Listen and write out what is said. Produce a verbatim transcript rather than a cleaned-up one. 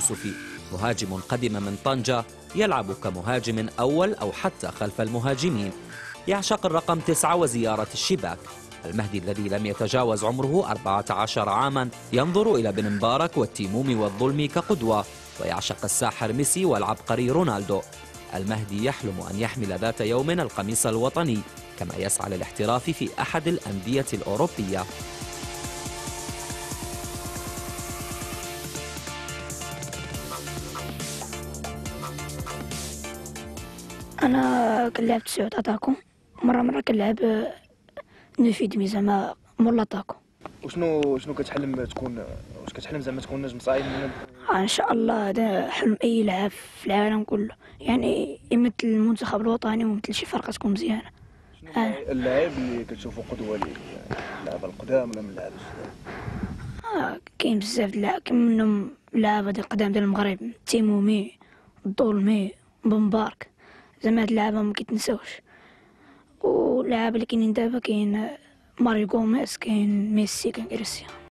الكسوفي، مهاجم قدم من طنجة يلعب كمهاجم أول أو حتى خلف المهاجمين. يعشق الرقم تسعة وزيارة الشباك. المهدي الذي لم يتجاوز عمره أربعة عشر عاما ينظر إلى بن مبارك والتيموم والظلم كقدوة، ويعشق الساحر ميسي والعبقري رونالدو. المهدي يحلم أن يحمل ذات يوم القميص الوطني، كما يسعى للاحتراف في أحد الأندية الأوروبية. انا كنلعب تسعود اتاكو، مره مره كنلعب نفيدمي زعما مول لاطاكو. وشنو شنو كتحلم تكون، واش كتحلم زعما تكون نجم صاعد من ان شاء الله هذا حلم اي لاعب في العالم كله، يعني يمثل المنتخب الوطني ويمثل شي فرقه تكون مزيانه. شنو آه. اللاعب اللي كتشوفو قدوه ليك، اللاعب القدام ولا من اللاعب اه كاين بزاف د اللاعب، كاين منهم لعابه ديال القدام ديال المغرب، تيمومي، الظلمي، بن مبارك، زعما هاد اللعابه ما كيتنساوش. واللعابه اللي كاينين دابا كاين ماريو غوميز، كاين ميسي، كاين كريستيانو.